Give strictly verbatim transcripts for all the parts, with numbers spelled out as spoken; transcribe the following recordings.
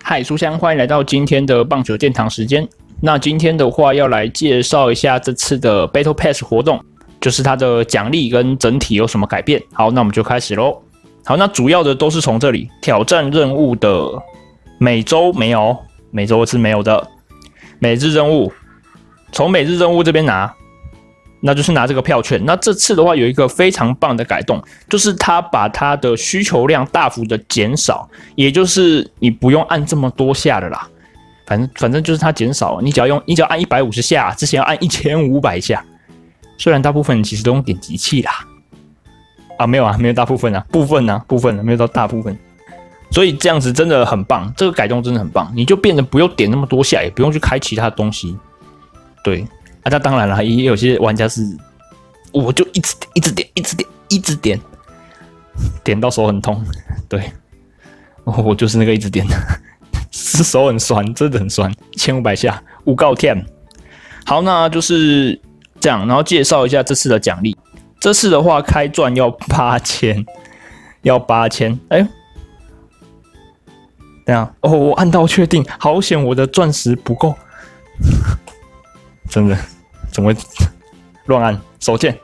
嗨，书香，欢迎来到今天的棒球殿堂时间。那今天的话，要来介绍一下这次的 Battle Pass 活动，就是它的奖励跟整体有什么改变。好，那我们就开始咯。好，那主要的都是从这里挑战任务的每周没有，每周是没有的。每日任务，从每日任务这边拿。那就是拿这个票券。那这次的话有一个非常棒的改动，就是它把它的需求量大幅的减少，也就是你不用按这么多下的啦。反正反正就是它减少了，你只要用你只要按一百五十下，之前要按一千五百下。虽然大部分其实都用点击器啦，啊没有啊，没有大部分啊，部分啊部分啊，没有到大部分。所以这样子真的很棒，这个改动真的很棒，你就变得不用点那么多下，也不用去开其他东西。对。啊，那当然了，也有些玩家是，我就一直点，一直点，一直点，一直点，点到手很痛。对，我就是那个一直点的，是手很酸，真的很酸，一千五百下，五告天。好，那就是这样，然后介绍一下这次的奖励。这次的话，开钻要八千，要八千。哎，这样哦，我按到确定，好险，我的钻石不够，真的。怎么会乱按手贱？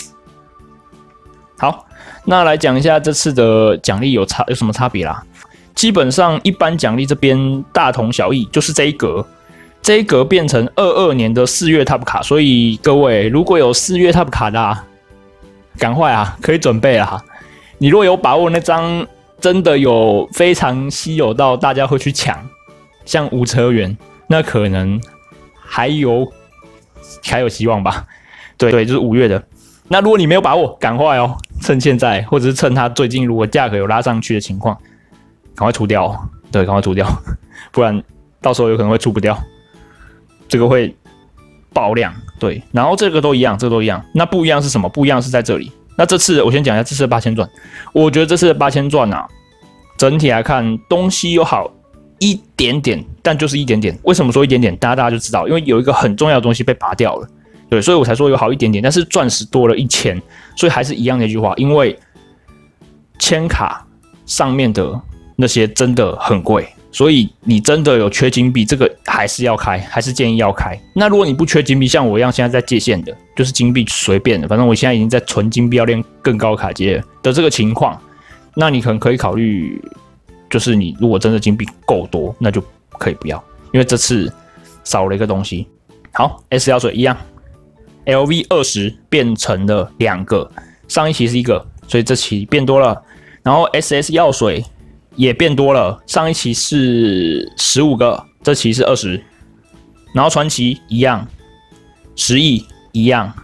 好，那来讲一下这次的奖励有差有什么差别啦？基本上一般奖励这边大同小异，就是这一格，这一格变成二二年的四月 Top 卡，所以各位如果有四月 Top 卡的、啊，赶快啊，可以准备啦。你如果有把握那张真的有非常稀有到大家会去抢，像无车员，那可能还有。还有希望吧，对对，就是五月的。那如果你没有把握，赶快哦，趁现在，或者是趁它最近如果价格有拉上去的情况，赶快出掉、哦。对，赶快出掉，不然到时候有可能会出不掉，这个会爆量。对，然后这个都一样，这个都一样。那不一样是什么？不一样是在这里。那这次我先讲一下这次的八千钻，我觉得这次的八千钻啊，整体来看东西有好。一点点，但就是一点点。为什么说一点点？大家大家就知道，因为有一个很重要的东西被拔掉了，对，所以我才说有好一点点。但是钻石多了一千，所以还是一样的一句话，因为签卡上面的那些真的很贵，所以你真的有缺金币，这个还是要开，还是建议要开。那如果你不缺金币，像我一样现在在界限的，就是金币随便的，反正我现在已经在纯金币要练更高卡阶的这个情况，那你可能可以考虑。就是你如果真的金币够多，那就可以不要，因为这次少了一个东西。好 ，S 药水一样 ，L V 二十变成了两个，上一期是一个，所以这期变多了。然后 S S 药水也变多了，上一期是十五个，这期是二十。然后传奇一样，十亿一样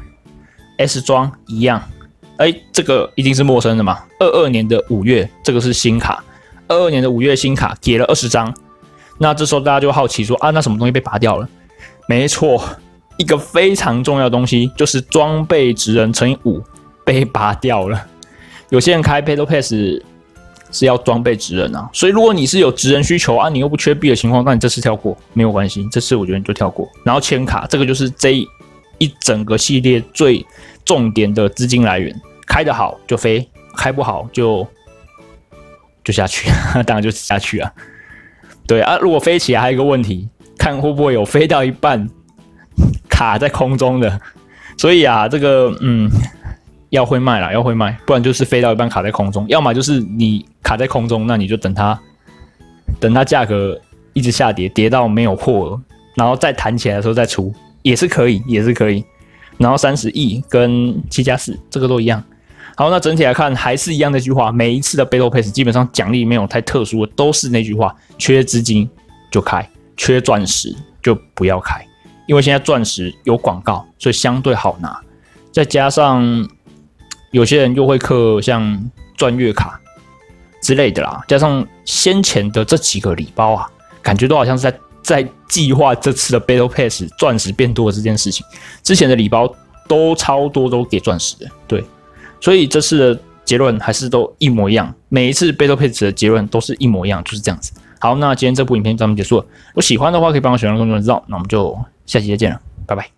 ，S 装一样。哎，这个一定是陌生的嘛？二二年的五月，这个是新卡。二二年的五月新卡给了二十张，那这时候大家就好奇说啊，那什么东西被拔掉了？没错，一个非常重要的东西就是装备职人乘以五被拔掉了。有些人开 Battle Pass 是要装备职人啊，所以如果你是有职人需求啊，你又不缺币的情况，那你这次跳过没有关系，这次我觉得你就跳过。然后签卡，这个就是这一整个系列最重点的资金来源，开得好就飞，开不好就。就下去，当然就下去啊。对啊，如果飞起来还有一个问题，看会不会有飞到一半卡在空中的。所以啊，这个嗯，要会卖啦，要会卖，不然就是飞到一半卡在空中，要么就是你卡在空中，那你就等它，等它价格一直下跌，跌到没有货了，然后再弹起来的时候再出，也是可以，也是可以。然后三十亿跟七加四这个都一样。好，那整体来看还是一样的一句话，每一次的 Battle Pass 基本上奖励没有太特殊的，都是那句话：缺资金就开，缺钻石就不要开，因为现在钻石有广告，所以相对好拿。再加上有些人又会氪像钻月卡之类的啦，加上先前的这几个礼包啊，感觉都好像是在在计划这次的 Battle Pass 钻石变多的这件事情。之前的礼包都超多都给钻石的，对。所以这次的结论还是都一模一样，每一次 Battle Pass 的结论都是一模一样，就是这样子。好，那今天这部影片就到这边结束了。如果喜欢的话，可以帮我选个关注，知道。那我们就下期再见了，拜拜。